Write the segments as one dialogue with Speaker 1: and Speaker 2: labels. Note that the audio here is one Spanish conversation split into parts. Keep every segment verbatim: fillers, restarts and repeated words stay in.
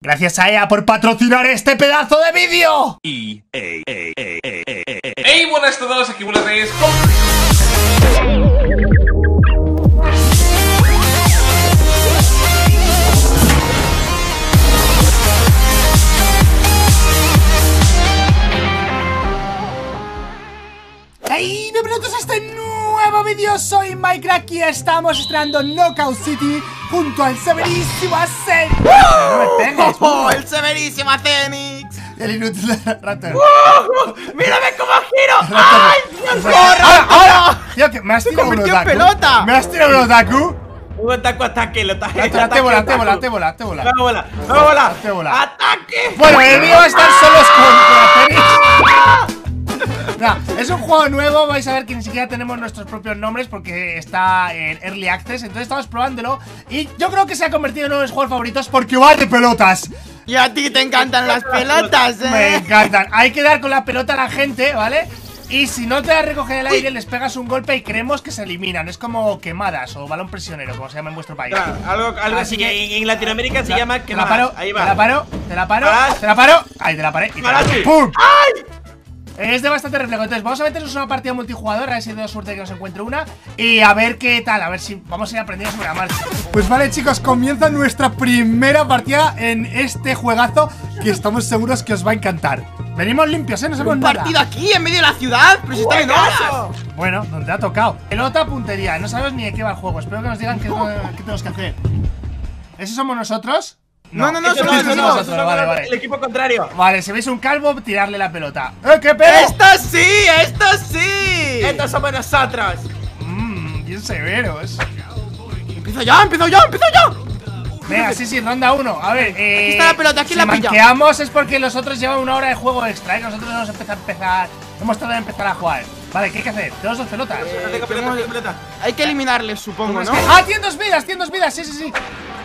Speaker 1: Gracias a E A por patrocinar este pedazo de vídeo.
Speaker 2: ¡Ey, buenas a todos! Aquí Buenas Reyes con...
Speaker 1: ¡Hey! Bienvenidos a este nuevo vídeo. Soy Minecraft y estamos estrenando Knockout City junto al severísimo Acenix. ¡No me pegues!
Speaker 3: ¡Oh, el severísimo Acenix!
Speaker 1: El inútil Raptor.
Speaker 3: ¡Oh! ¡Mírame cómo giro! ¡Ay, Dios!
Speaker 1: ¡Ahora! ¡Ahora! Tío, que me has tirado un
Speaker 3: convirtió en
Speaker 1: otaku.
Speaker 3: pelota.
Speaker 1: ¿Me has tirado un otaku?
Speaker 4: Un ataque, ataque, lo ataque.
Speaker 1: Te bola, te bola, te bola, te bola, te bola.
Speaker 4: ¡Me bola! ¡Me bola!
Speaker 1: Te bola.
Speaker 4: ¡Ataque!
Speaker 1: Bueno, el mío va a estar solos con Acenix. Nah, es un juego nuevo, vais a ver que ni siquiera tenemos nuestros propios nombres porque está en Early Access, entonces estamos probándolo y yo creo que se ha convertido en uno de mis juegos favoritos porque va de pelotas.
Speaker 3: Y a ti te encantan las pelotas, eh.
Speaker 1: Me encantan. Hay que dar con la pelota a la gente, ¿vale? Y si no te la recogen en el aire, les pegas un golpe y creemos que se eliminan. Es como quemadas o balón prisionero, como se llama en vuestro país.
Speaker 4: Claro, algo, algo así que en, en Latinoamérica se llama
Speaker 1: Te la
Speaker 4: quemadas.
Speaker 1: paro,
Speaker 4: Ahí
Speaker 1: te
Speaker 4: va.
Speaker 1: la paro, te la paro,
Speaker 4: Paras.
Speaker 1: te la paro. Ahí te la paré y te la
Speaker 4: Paraste.
Speaker 1: ¡pum!
Speaker 3: ¡Ay!
Speaker 1: Es de bastante reflejo. Entonces vamos a meternos una partida multijugador. A ver si tengo suerte de que nos encuentre una. Y a ver qué tal, a ver si vamos a ir aprendiendo sobre la marcha. Pues vale, chicos, comienza nuestra primera partida en este juegazo que estamos seguros que os va a encantar. Venimos limpios, ¿eh? No sabemos
Speaker 3: Un
Speaker 1: nada.
Speaker 3: partido aquí, en medio de la ciudad, pero si está en horas.
Speaker 1: Bueno, donde ha tocado. Pelota, puntería. No sabemos ni de qué va el juego. Espero que nos digan qué, qué tenemos que hacer. ¿Esos somos nosotros?
Speaker 3: No, no, no,
Speaker 1: Eso
Speaker 3: somos
Speaker 1: eso
Speaker 3: nosotros.
Speaker 1: nosotros.
Speaker 4: Nosotros
Speaker 1: Vale,
Speaker 4: somos
Speaker 1: vale.
Speaker 4: el equipo contrario.
Speaker 1: Vale, si veis un calvo, tirarle la pelota. ¡Eh, qué pedo!
Speaker 3: ¡Esto sí! ¡Esto sí!
Speaker 4: Estos somos nosotros.
Speaker 1: Mmm, bien severos.
Speaker 3: ¡Empiezo ya! ¡Empiezo ya! ¡Empiezo ya!
Speaker 1: Venga, sí, sí, ronda uno. A ver, eh.
Speaker 3: Aquí está la pelota, aquí
Speaker 1: si
Speaker 3: la pilla.
Speaker 1: manqueamos es porque los otros llevan una hora de juego extra, ¿eh? Que nosotros no hemos empezado a empezar. Hemos tardado en empezar a jugar. Vale, ¿qué hay que hacer? Tenemos dos pelotas.
Speaker 4: No tengo pelota,
Speaker 3: tenemos-
Speaker 4: no tengo pelota.
Speaker 3: Hay que eliminarles, supongo, ¿no?
Speaker 1: ¡Ah, tiene dos vidas! ¡Tiene dos vidas! Sí, sí, sí.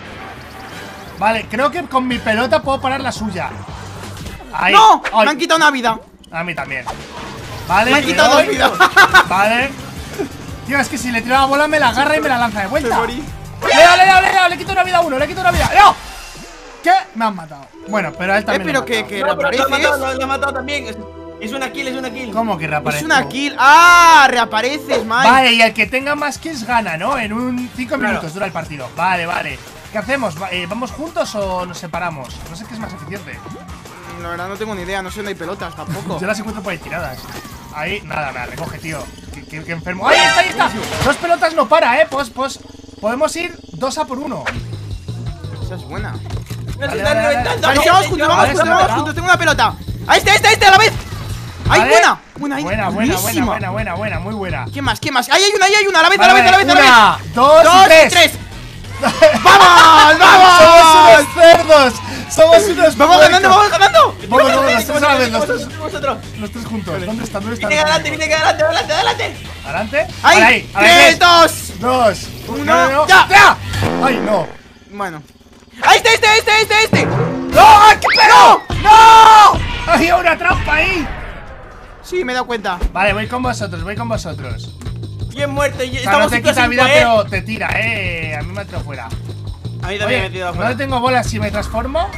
Speaker 1: Vale, creo que con mi pelota puedo parar la suya. Ahí.
Speaker 3: ¡No!
Speaker 1: Ay.
Speaker 3: Me han quitado una vida.
Speaker 1: A mí también. Vale,
Speaker 3: Me han
Speaker 1: le
Speaker 3: quitado
Speaker 1: doy.
Speaker 3: dos vidas.
Speaker 1: Vale. Tío, es que si le tiro la bola me la agarra y me la lanza de vuelta.
Speaker 3: Me morí.
Speaker 1: Le he dado, le he dado, le he dado, le quito una vida a uno, le quito una vida. ¡No! ¿Qué? Me han matado. Bueno, pero a él
Speaker 3: Eh,
Speaker 1: también.
Speaker 3: pero
Speaker 1: le
Speaker 3: que,
Speaker 1: han
Speaker 3: que
Speaker 1: matado.
Speaker 4: No, pero lo ha matado,
Speaker 3: reapareces.
Speaker 4: lo, lo ha matado también. Es, es una kill, es una kill.
Speaker 1: ¿Cómo que reaparece?
Speaker 3: Es una kill. ¡Ah! Reapareces, Mike.
Speaker 1: Vale, y el que tenga más kills gana, ¿no? En un cinco
Speaker 4: Claro.
Speaker 1: minutos dura el partido. Vale, vale. ¿Qué hacemos? Va- eh, ¿Vamos juntos o nos separamos? No sé qué es más eficiente.
Speaker 3: La verdad no tengo ni idea, no sé dónde hay pelotas tampoco.
Speaker 1: Yo las encuentro por ahí tiradas. Ahí, nada, me la recoge, tío. Qué, qué- qué enfermo. ¡Ahí está, ahí está! Dos pelotas no para, ¿eh? Pues, pues, podemos ir dos a por uno.
Speaker 3: Esa es buena.
Speaker 4: Nos
Speaker 1: Vale,
Speaker 4: están
Speaker 1: vale,
Speaker 4: reventando.
Speaker 3: Vale,
Speaker 4: gente,
Speaker 3: vamos juntos,
Speaker 4: yo-
Speaker 3: vamos
Speaker 1: Vale,
Speaker 3: juntos,
Speaker 1: se
Speaker 3: vamos
Speaker 1: me ha
Speaker 3: juntos. Tengo una pelota. ¡A este, a este, a este, a la vez! ¡Ay,
Speaker 1: Vale.
Speaker 3: buena! Buena, ahí.
Speaker 1: Buena, buena, buena,
Speaker 3: Buenísima.
Speaker 1: buena, buena, buena, muy buena.
Speaker 3: ¿Qué más? ¿Qué más? ¡Ahí hay una, ahí hay una! ¡A la vez, a la
Speaker 1: Vale,
Speaker 3: vez, a la vez, a la vez!
Speaker 1: una, dos,
Speaker 3: ¡Dos
Speaker 1: y tres.
Speaker 3: y tres! ¡Vamos, vamos!
Speaker 1: ¡Somos unos cerdos! ¡Somos unos
Speaker 3: ¡Vamos ganando,
Speaker 1: puercos!
Speaker 3: vamos ganando!
Speaker 1: Vamos, vamos, los tres a la vez, los
Speaker 4: Vosotros,
Speaker 1: tres,
Speaker 4: vosotros.
Speaker 1: los tres juntos. ¿Dónde están? ¿Dónde están?
Speaker 4: Viene adelante, viene adelante, adelante, adelante.
Speaker 1: ¿Adelante?
Speaker 3: ¡Ahí!
Speaker 1: Vale, ahí, a la
Speaker 3: ¡Tres,
Speaker 1: tres,
Speaker 3: dos!
Speaker 1: dos,
Speaker 3: uno,
Speaker 1: no, no, no.
Speaker 3: ¡ya!
Speaker 1: ¡Ya! ¡Ay, no!
Speaker 3: Bueno. ¡A este, este, este, este, este!
Speaker 1: ¡No! ¡Ay, qué pedo! ¡No! ¡Había una trampa ahí!
Speaker 3: Sí, me he dado cuenta.
Speaker 1: Vale, voy con vosotros, voy con vosotros.
Speaker 4: Bien muerto. y
Speaker 1: O sea,
Speaker 4: Estamos
Speaker 1: no te
Speaker 4: cinco a
Speaker 1: quita
Speaker 4: cinco,
Speaker 1: vida,
Speaker 4: eh.
Speaker 1: pero te tira, eh. A mí me ha tirado fuera.
Speaker 4: A mí también me
Speaker 1: Oye,
Speaker 4: he metido
Speaker 1: ¿no
Speaker 4: afuera.
Speaker 1: le tengo bolas si me transformo?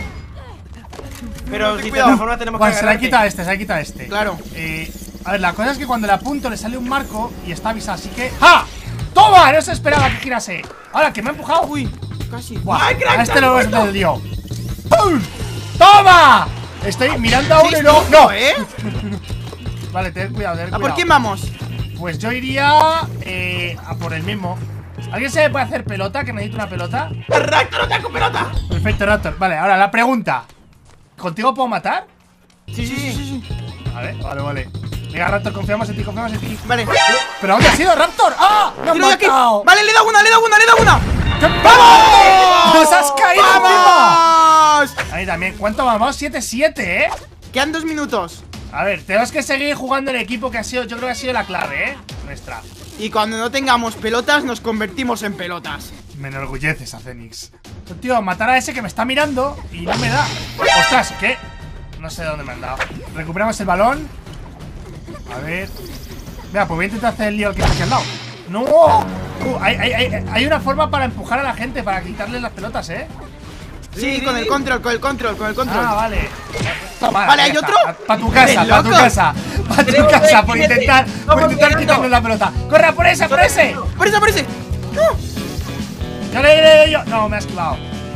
Speaker 4: Pero
Speaker 3: Ten
Speaker 4: si te
Speaker 3: cuidado.
Speaker 4: transformas tenemos
Speaker 1: Pues
Speaker 4: que
Speaker 1: se la
Speaker 4: agarrarte.
Speaker 1: quita este, se la quita este.
Speaker 3: Claro.
Speaker 1: Eh, a ver, la cosa es que cuando le apunto le sale un marco y está avisado, así que. ¡Ja! ¡Toma! No se esperaba que girase. Ahora que me ha empujado.
Speaker 3: Uy, casi.
Speaker 1: Buah,
Speaker 4: ¡Ay, crack,
Speaker 1: a este
Speaker 4: te
Speaker 1: lo
Speaker 4: has
Speaker 1: voy a
Speaker 4: muerto!
Speaker 1: el lío. ¡Pum! ¡Toma! Estoy mirando a uno y no. ¡No!
Speaker 3: ¿Eh?
Speaker 1: Vale, ten cuidado, ten
Speaker 3: ¿A
Speaker 1: cuidado.
Speaker 3: por quién vamos?
Speaker 1: Pues yo iría eh, a por el mismo. ¿Alguien se puede hacer pelota? Que necesito una pelota.
Speaker 4: ¡Raptor, no tengo pelota!
Speaker 1: Perfecto, Raptor. Vale, ahora la pregunta. ¿Contigo puedo matar?
Speaker 4: Sí, sí, sí.
Speaker 3: sí.
Speaker 1: Vale, vale, vale. Venga, Raptor, confiamos en ti, confiamos en ti.
Speaker 3: Vale.
Speaker 1: ¿Pero dónde ha sido, Raptor? ¡Ah! ¡Me han
Speaker 3: Tiro de aquí.
Speaker 1: matado!
Speaker 3: Vale, le he dado una, le he dado una, le he dado una.
Speaker 1: ¡Vamos! ¡Nos has caído encima!
Speaker 3: ¡Vamos!
Speaker 1: Ahí también. ¿Cuánto vamos? siete siete, ¿eh?
Speaker 3: Quedan dos minutos.
Speaker 1: A ver, tenemos que seguir jugando en equipo, que ha sido, yo creo que ha sido la clave, ¿eh? Nuestra.
Speaker 3: Y cuando no tengamos pelotas, nos convertimos en pelotas.
Speaker 1: Me enorgulleces, Acenix. Tío, matar a ese que me está mirando y no me da. Ostras, ¿qué? No sé de dónde me han dado. Recuperamos el balón. A ver. Mira, pues voy a intentar hacer el lío al que está aquí al lado. ¡No! Uh, hay, hay, hay, hay una forma para empujar a la gente, para quitarle las pelotas, ¿eh?
Speaker 3: Sí,
Speaker 4: Sí,
Speaker 3: con
Speaker 4: sí,
Speaker 3: el
Speaker 4: sí.
Speaker 3: control, con el control, con el control.
Speaker 1: Ah, vale. Toma,
Speaker 3: Vale, ¿hay
Speaker 1: ya
Speaker 3: otro?
Speaker 1: está. Pa' tu casa,
Speaker 3: ¡De
Speaker 1: pa' tu
Speaker 3: locos!
Speaker 1: casa. Pa' tu
Speaker 4: Tenemos
Speaker 1: casa,
Speaker 4: que-
Speaker 1: por
Speaker 4: que-
Speaker 1: intentar,
Speaker 4: que-
Speaker 1: por
Speaker 4: vamos
Speaker 1: intentar
Speaker 4: ganando.
Speaker 1: quitarnos la pelota. ¡Corre por ese, por ese!
Speaker 3: Por eso, por ese.
Speaker 1: ¡Yo le le yo! No, me ha esquivado.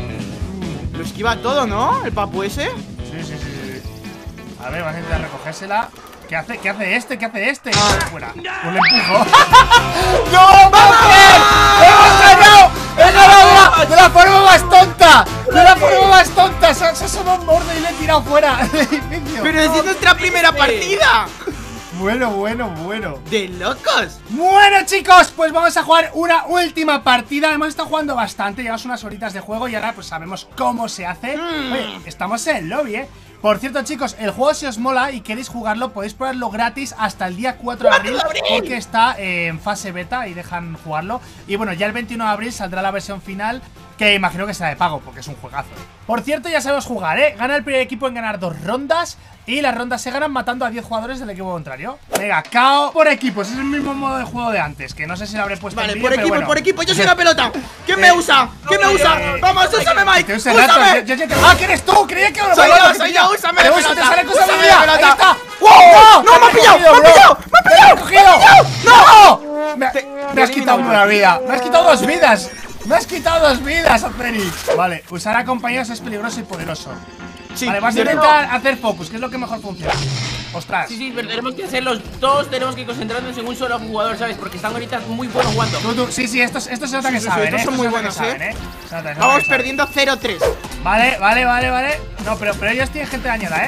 Speaker 3: Lo esquiva todo, ¿no? El papu ese.
Speaker 1: Sí, sí, sí, sí. A ver, vamos a intentar recogérsela. ¿Qué hace? ¿Qué hace este? ¿Qué hace este? Fuera. Pues le empujo. ¡No, puedo creer! ¡Hemos ganado! ¡He ganado de la, de la forma más tonta! ¡De la forma más tonta! Se, se asoma un borde y le he tirado fuera del edificio.
Speaker 3: Pero es nuestra primera partida.
Speaker 1: Bueno, bueno, bueno.
Speaker 3: De locos.
Speaker 1: Bueno, chicos, pues vamos a jugar una última partida. Hemos estado jugando bastante, llevamos unas horitas de juego y ahora pues sabemos cómo se hace.
Speaker 3: Mm.
Speaker 1: Oye, estamos en el lobby, ¿eh? Por cierto, chicos, el juego si os mola y queréis jugarlo, podéis probarlo gratis hasta el día cuatro de abril, porque está eh, en fase beta y dejan jugarlo. Y bueno, ya el veintiuno de abril saldrá la versión final, que imagino que será de pago, porque es un juegazo. Por cierto, ya sabemos jugar, ¿eh? Gana el primer equipo en ganar dos rondas y las rondas se ganan matando a diez jugadores del equipo contrario. Venga, K O por equipos, es el mismo modo de juego de antes, que no sé si lo habré puesto
Speaker 3: Vale,
Speaker 1: en
Speaker 3: por
Speaker 1: vídeo,
Speaker 3: equipo,
Speaker 1: pero bueno.
Speaker 3: por equipo. Yo soy una pelota. ¿Quién me
Speaker 1: Eh,
Speaker 3: usa? ¿Quién me
Speaker 1: eh,
Speaker 3: usa?
Speaker 1: eh,
Speaker 3: Vamos, úsame, Mike.
Speaker 1: Te usa rato,
Speaker 3: Úsame.
Speaker 1: yo- yo- yo- ¡Ah, que eres tú! Creía que era
Speaker 3: Soy
Speaker 1: una
Speaker 3: yo,
Speaker 1: pelota,
Speaker 3: soy
Speaker 1: tío.
Speaker 3: yo, úsame
Speaker 1: Te
Speaker 3: la
Speaker 1: usa, te
Speaker 3: pelota,
Speaker 1: sale cosa
Speaker 3: úsame
Speaker 1: mía.
Speaker 3: la
Speaker 1: Ahí
Speaker 3: pelota.
Speaker 1: está.
Speaker 3: ¡Wow! ¡No, me ha pillado! ¡Me ha pillado! ¡Me ha pillado!
Speaker 1: ¡Cogido! ¡No! Me,
Speaker 3: Te-
Speaker 1: me
Speaker 3: te
Speaker 1: has
Speaker 3: he
Speaker 1: quitado
Speaker 3: eliminado
Speaker 1: una
Speaker 3: yo.
Speaker 1: vida. Me has quitado dos vidas. Me has quitado dos vidas, Acenix. Vale, usar a compañeros es peligroso y poderoso.
Speaker 3: Sí.
Speaker 1: Vale, vas a
Speaker 3: yo tengo-
Speaker 1: intentar hacer focus, que es lo que mejor funciona. Ostras.
Speaker 4: Sí, sí, pero tenemos que hacer los dos, tenemos que concentrarnos en un solo jugador, ¿sabes? Porque están ahorita muy buenos jugando.
Speaker 1: Tú, tú, sí, sí, estos, estos se nota que
Speaker 3: Sí, sí,
Speaker 1: saben,
Speaker 3: estos
Speaker 1: eh.
Speaker 3: son
Speaker 1: estos
Speaker 3: muy
Speaker 1: se nota
Speaker 3: buenos,
Speaker 1: que saben,
Speaker 3: eh.
Speaker 1: Se nota- se nota que
Speaker 3: Vamos
Speaker 1: saben.
Speaker 3: perdiendo cero tres.
Speaker 1: Vale, vale, vale, vale. No, pero, pero ellos tienen gente dañada, eh.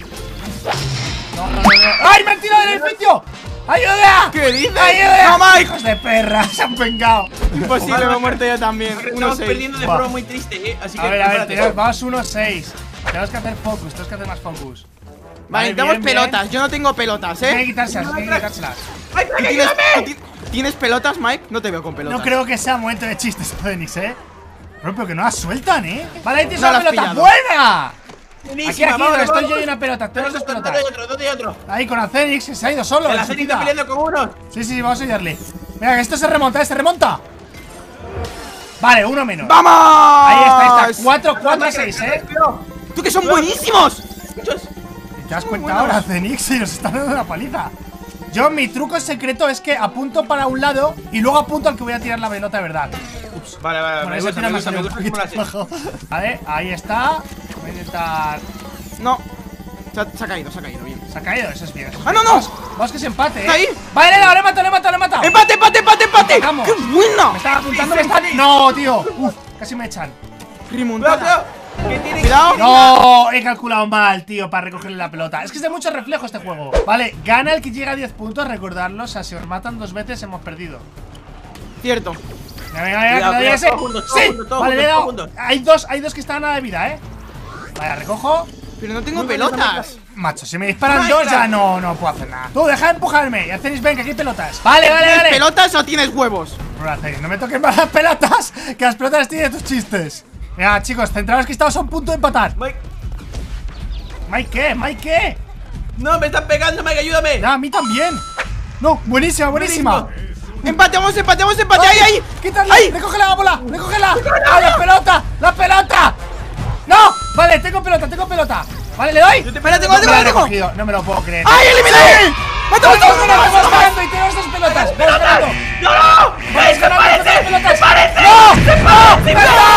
Speaker 1: No, no, no, no. ¡Ay, me han tirado del edificio! ¡Ayuda!
Speaker 3: ¿Qué dices?
Speaker 1: ¡Ayuda!
Speaker 3: ¡No, Mike!
Speaker 1: ¡Hijos de perra! ¡Se han vengado!
Speaker 3: Imposible, me he muerto yo también. uno
Speaker 4: Estamos
Speaker 3: seis.
Speaker 4: perdiendo de
Speaker 1: Buah.
Speaker 4: forma muy triste, ¿eh? Así que
Speaker 1: A ver, a ver,
Speaker 4: prepárate.
Speaker 1: tenemos- vamos uno seis. Tenemos que hacer focus, tenemos que hacer más focus.
Speaker 3: Vale, necesitamos
Speaker 1: bien, bien.
Speaker 3: pelotas. Yo no tengo pelotas,
Speaker 1: Hay que
Speaker 3: ¿eh?
Speaker 1: quitárselas, hay que quitárselas.
Speaker 4: ¡Ay,
Speaker 3: ¿Tú
Speaker 4: ay,
Speaker 3: ¿Tienes,
Speaker 4: ayúdame!
Speaker 3: tú ti- ¿Tienes pelotas, Mike? No te veo con pelotas.
Speaker 1: No creo que sea momento de chistes, Fenix, eh. Bro, pero que no las sueltan, eh. Vale, ahí tienes
Speaker 3: No
Speaker 1: una
Speaker 3: la has
Speaker 1: pelota.
Speaker 3: pillado.
Speaker 1: ¡Buena! Aquí,
Speaker 4: Buenísima,
Speaker 1: aquí,
Speaker 4: vamos,
Speaker 1: donde estoy
Speaker 4: vamos.
Speaker 1: yo y una pelota. Tenemos dos
Speaker 4: ¿Dónde
Speaker 1: pelotas.
Speaker 4: hay otro? ¿Dónde hay otro?
Speaker 1: Ahí con Acenix, que se ha ido solo.
Speaker 4: El
Speaker 1: en su
Speaker 4: Acenix
Speaker 1: vida.
Speaker 4: está peleando con unos.
Speaker 1: Sí, sí, vamos a ayudarle. Venga, que esto se remonta, ¿eh? Se remonta. Vale, uno menos.
Speaker 3: ¡Vamos!
Speaker 1: Ahí está, ahí está. cuatro, cuatro, seis, eh.
Speaker 3: ¡Tú que son buenísimos!
Speaker 1: ¿Te das cuenta ahora, Cenix? Y nos están dando una paliza. Yo, mi truco secreto es que apunto para un lado y luego apunto al que voy a tirar la pelota de verdad. Ups.
Speaker 4: Vale, vale,
Speaker 1: Bueno,
Speaker 4: me
Speaker 1: ese
Speaker 4: gusta,
Speaker 1: tira
Speaker 4: me
Speaker 1: más
Speaker 4: gusta, me
Speaker 1: un
Speaker 4: gusta
Speaker 1: poquito
Speaker 4: cómo lo haces.
Speaker 1: bajo. Vale, ahí está. Voy a intentar.
Speaker 3: No. Se ha, se ha caído, se ha caído, bien.
Speaker 1: Se ha caído, eso es bien. eso es
Speaker 3: ¡Ah,
Speaker 1: bien.
Speaker 3: no, no!
Speaker 1: Vamos, vamos que se empate, eh.
Speaker 3: Está ahí.
Speaker 1: Vale, le he dado, le he matado, le he matado, le he matado.
Speaker 3: ¡Empate, empate, empate, empate!
Speaker 1: Empatamos.
Speaker 3: ¡Qué bueno!
Speaker 1: Me están apuntando, me están. No, tío. Uf, casi me echan.
Speaker 4: Cuidado,
Speaker 3: Remontada.
Speaker 4: cuidado. Que tiene
Speaker 3: Cuidado.
Speaker 1: No, he calculado mal, tío, para recogerle la pelota. Es que es de mucho reflejo este juego. Vale, gana el que llega a diez puntos. Recordadlo, o sea, si os matan dos veces, hemos perdido.
Speaker 3: Cierto.
Speaker 1: Venga, venga, venga,
Speaker 4: Cuidado,
Speaker 1: que le doy
Speaker 4: cuidado,
Speaker 1: ese.
Speaker 4: todos juntos, todos
Speaker 1: ¡Sí!
Speaker 4: juntos, todos
Speaker 1: Vale, le he
Speaker 4: juntos,
Speaker 1: dado.
Speaker 4: todos
Speaker 1: Hay dos, hay dos que están a nada de vida, eh. Vale, recojo.
Speaker 3: Pero no tengo
Speaker 4: Muy buenas,
Speaker 3: pelotas.
Speaker 1: Macho, si me disparan
Speaker 3: Ay,
Speaker 1: dos,
Speaker 3: claro.
Speaker 1: ya no, no puedo hacer nada. Tú, deja de empujarme. Y hacéis, ven, que aquí hay pelotas. Vale, vale,
Speaker 3: ¿Tienes
Speaker 1: vale.
Speaker 3: pelotas o tienes huevos?
Speaker 1: Bro, Acenix, no me toques más las pelotas, que las pelotas las tienen tus chistes. Venga, chicos, centrados que estamos a un punto de empatar.
Speaker 4: Mike.
Speaker 1: ¿Mike qué? ¿Mike qué?
Speaker 4: No, me están pegando, Mike, ayúdame.
Speaker 1: No, a mí también. No, buenísima, buenísima.
Speaker 3: ¡Empate, vamos, empate, vamos, empate! ¡Ahí, ahí!
Speaker 1: ¡Quítale!
Speaker 3: ¡Ahí!
Speaker 1: ¡Recógela la bola! ¡Recógela! ¡Ah, la pelota! ¡La pelota! ¡No! Vale, tengo pelota, tengo pelota. Vale, ¿le doy?
Speaker 4: Yo te-
Speaker 3: Espera, tengo,
Speaker 1: No me
Speaker 3: tengo,
Speaker 1: la he
Speaker 3: tengo.
Speaker 1: recogido, no me lo puedo creer.
Speaker 3: ¡Ay, eliminado! ¡Mata, mata,
Speaker 1: ¡Vamos,
Speaker 3: mata,
Speaker 1: vamos,
Speaker 3: mata,
Speaker 1: vamos ganando! ¡Y tenemos dos pelotas! ¡Vamos ganando!
Speaker 4: ¡No, no!
Speaker 1: ¡Vamos
Speaker 4: ¡Se
Speaker 1: ganando con dos
Speaker 4: parece!
Speaker 1: pelotas!
Speaker 4: ¡Se parece!
Speaker 1: ¡No!
Speaker 4: ¡Se
Speaker 1: ¡No!
Speaker 4: parece!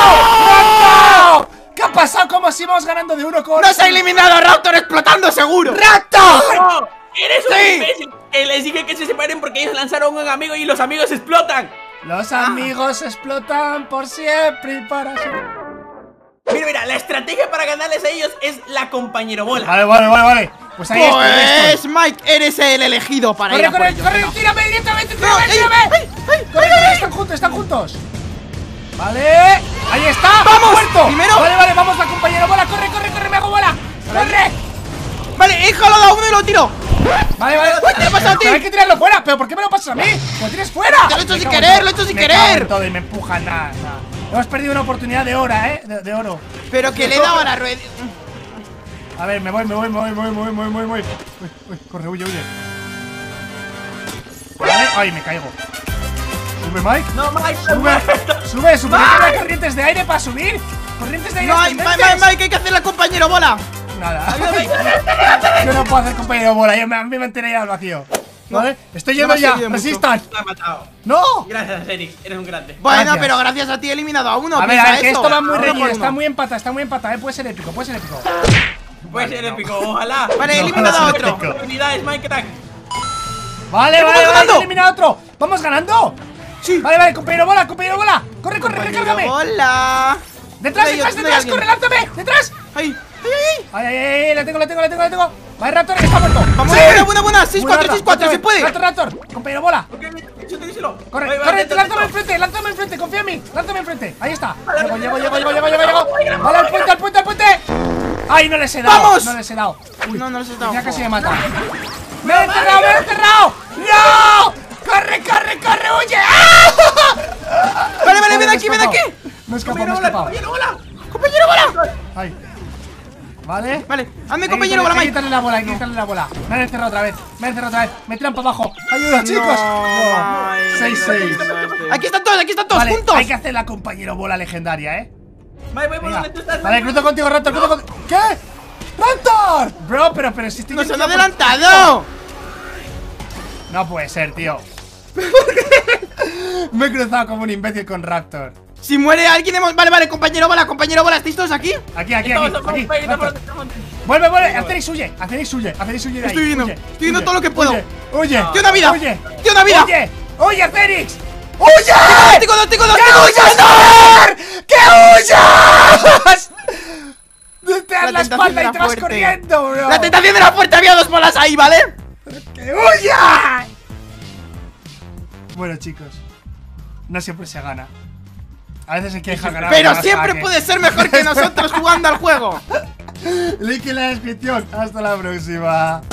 Speaker 1: ¡No! ¡No! ¿Qué ha pasado? ¿Cómo si vamos ganando de uno con
Speaker 3: ¡Nos ha eliminado Raptor explotando seguro!
Speaker 1: ¡Raptor!
Speaker 4: ¡No! ¡Eres un
Speaker 3: Sí.
Speaker 4: imbécil! Que les dije que se separen porque ellos lanzaron a un amigo y los amigos explotan.
Speaker 1: Los amigos explotan por siempre y para siempre.
Speaker 4: Mira, mira, la estrategia para ganarles a ellos es la compañero bola.
Speaker 1: Vale, vale, vale, vale. Pues ahí estoy, ahí
Speaker 3: Pues,
Speaker 1: estoy.
Speaker 3: Mike, eres el elegido para ir
Speaker 1: Corre,
Speaker 3: a por
Speaker 1: corre,
Speaker 3: ellos.
Speaker 1: corre,
Speaker 3: venga.
Speaker 1: tírame directamente,
Speaker 3: No,
Speaker 1: tírame,
Speaker 3: ey,
Speaker 1: tírame.
Speaker 3: ey, ey,
Speaker 1: Corre,
Speaker 3: ey,
Speaker 1: corre,
Speaker 3: ey.
Speaker 1: están juntos, están juntos. Vale, ahí está.
Speaker 3: ¡Vamos!
Speaker 1: ¡Muerto!
Speaker 3: Primero.
Speaker 1: Vale, vale, vamos, la compañera bola. Corre, corre, corre, me hago bola. Corre.
Speaker 3: Vale, he jalado a uno y lo tiro.
Speaker 1: Vale, vale.
Speaker 3: Uy, ¿qué le pasa a ti?
Speaker 1: Pero hay que tirarlo fuera. ¿Pero por qué me lo pasas a mí? ¡Lo tires fuera!
Speaker 3: Te lo he hecho
Speaker 1: Me
Speaker 3: sin
Speaker 1: cago en
Speaker 3: querer,
Speaker 1: todo.
Speaker 3: lo he hecho sin
Speaker 1: Me cago en
Speaker 3: querer.
Speaker 1: todo y me empujan, nada, nada. Hemos perdido una oportunidad de hora, ¿eh? De, de oro.
Speaker 3: Pero que le daba la rueda.
Speaker 1: A ver, me voy, me voy, me voy, me voy, me voy, me voy, me voy. Uy, uy, corre, huye, huye. Vale, ay, me caigo. Sube, Mike.
Speaker 4: No, Mike,
Speaker 1: Sube, sube, sube. ¿No tiene corrientes de aire para subir? Corrientes de aire.
Speaker 3: No hay, Mike, Mike, Mike, hay que hacerle al compañero bola.
Speaker 1: Nada. Yo no puedo hacer compañero bola, yo me, a mí me enteré ya al vacío. ¿Vale? Estoy yendo ya, resistan.
Speaker 4: Me ha matado.
Speaker 1: ¡No!
Speaker 4: Gracias, Eric, eres un grande.
Speaker 3: Bueno,
Speaker 1: Gracias.
Speaker 3: pero gracias a ti he eliminado a uno.
Speaker 1: A ver, a ver, que
Speaker 3: eso.
Speaker 1: esto va muy
Speaker 3: Uno
Speaker 1: reñido,
Speaker 3: por
Speaker 1: está
Speaker 3: uno.
Speaker 1: muy empatado, está muy empatado, eh. Puede ser épico, puede ser épico.
Speaker 4: Puede ser épico, ojalá.
Speaker 3: Vale, he
Speaker 1: No,
Speaker 3: eliminado
Speaker 1: no,
Speaker 3: a
Speaker 1: no,
Speaker 3: otro.
Speaker 1: no, no.
Speaker 4: Oportunidades, Minecraft.
Speaker 1: Vale,
Speaker 3: ¡Vamos
Speaker 1: vale, vale,
Speaker 3: ganando!
Speaker 1: he eliminado a otro. ¿Vamos ganando?
Speaker 3: Sí.
Speaker 1: Vale, vale, compañero bola, compañero bola. Corre, corre,
Speaker 3: Compañero
Speaker 1: recárgame.
Speaker 3: bola.
Speaker 1: Detrás,
Speaker 3: Ahí,
Speaker 1: detrás,
Speaker 3: ¿dónde hay
Speaker 1: detrás,
Speaker 3: alguien?
Speaker 1: corre, lánzame. Detrás.
Speaker 3: Ahí, ahí, ahí.
Speaker 1: Ay, ay, ay, la tengo, la tengo, la tengo, la tengo. Vale, Raptor, que está muerto.
Speaker 3: Vamos,
Speaker 1: ¡Sí!
Speaker 3: buena, buena, buena. seis
Speaker 1: Buena,
Speaker 3: cuatro, seis cuatro,
Speaker 1: otra
Speaker 3: se
Speaker 1: vez.
Speaker 3: puede.
Speaker 1: Raptor, Raptor, compañero bola.
Speaker 4: Ok, díselo, díselo.
Speaker 1: Corre,
Speaker 4: Ahí va,
Speaker 1: corre,
Speaker 4: dentro,
Speaker 1: lánzame
Speaker 4: dentro.
Speaker 1: enfrente, lánzame enfrente, confía en mí, lánzame enfrente, ahí está. Llego, llego, llego, llego, llego, llego, llego. Vale, al puente, al puente, al puente. Ay, no les he dado.
Speaker 3: ¡Vamos!
Speaker 1: No les he dado. Uy,
Speaker 3: No, no les he dado.
Speaker 1: ya casi me mata. ¡Me he encerrado, me he encerrado! ¡No! ¡Corre, corre, corre, huye! ¡Ah!
Speaker 3: Vale, vale,
Speaker 1: Joder,
Speaker 3: ven
Speaker 1: me he
Speaker 3: aquí, ven
Speaker 1: escapado.
Speaker 3: aquí.
Speaker 1: Me he escapado, me he
Speaker 4: Compañero bola,
Speaker 1: escapado.
Speaker 4: compañero bola.
Speaker 3: Compañero bola.
Speaker 1: Ay. Vale.
Speaker 3: Vale, hazme
Speaker 1: Hay que
Speaker 3: compañero
Speaker 1: quitarle-
Speaker 3: bola,
Speaker 1: hay que
Speaker 3: Mike.
Speaker 1: quitarle la bola, hay que quitarle la bola. Me han encerrado otra vez, me han encerrado otra vez. Me tiran para abajo. ¡Ayuda, chicos!
Speaker 3: Mike,
Speaker 1: seis seis.
Speaker 3: Aquí están todos, aquí están todos
Speaker 1: Vale,
Speaker 3: juntos.
Speaker 1: hay que hacer la compañero bola legendaria, ¿eh?
Speaker 4: Voy, voy, voy,
Speaker 1: Venga.
Speaker 4: ¿dónde tú estás?
Speaker 1: Vale, cruzo contigo, Raptor, cruzo contigo. ¿Qué? ¡Raptor! Bro, pero, pero si estoy
Speaker 3: Nos
Speaker 1: yo,
Speaker 3: han
Speaker 1: tío,
Speaker 3: adelantado.
Speaker 1: No puede ser, tío. Me he cruzado como un imbécil con Raptor.
Speaker 3: Si muere alguien hemos... Vale, vale, compañero bola, compañero bola. ¿Estáis todos aquí?
Speaker 1: Aquí, aquí, aquí,
Speaker 4: Estamos, estamos,
Speaker 1: aquí.
Speaker 4: estamos,
Speaker 1: Raptor.
Speaker 4: estamos, estamos.
Speaker 1: Vuelve, vuelve. Asterix huye, Asterix huye, Asterix huye de ahí.
Speaker 3: Estoy viendo,
Speaker 1: huye,
Speaker 3: estoy viendo
Speaker 1: huye,
Speaker 3: todo lo que puedo.
Speaker 1: Huye, huye.
Speaker 3: Tío, una vida.
Speaker 1: Huye.
Speaker 3: Tío, una vida.
Speaker 1: Huye, huye, Asterix. ¡Huye!
Speaker 3: Tengo dos, tengo dos,
Speaker 1: ¡Que
Speaker 3: tengo dos.
Speaker 1: huyas, Thor! ¡Que huyas! Te das
Speaker 3: La
Speaker 1: la
Speaker 3: tentación
Speaker 1: espalda
Speaker 3: era
Speaker 1: y te vas
Speaker 3: fuerte.
Speaker 1: corriendo, bro.
Speaker 3: La tentación de la puerta, había dos bolas ahí, ¿vale?
Speaker 1: ¡Que huyas! Bueno, chicos, no siempre se gana. A veces hay que dejar ganar.
Speaker 3: Pero
Speaker 1: más
Speaker 3: siempre
Speaker 1: jaque.
Speaker 3: puede ser mejor que nosotros jugando al juego.
Speaker 1: Link en la descripción. Hasta la próxima.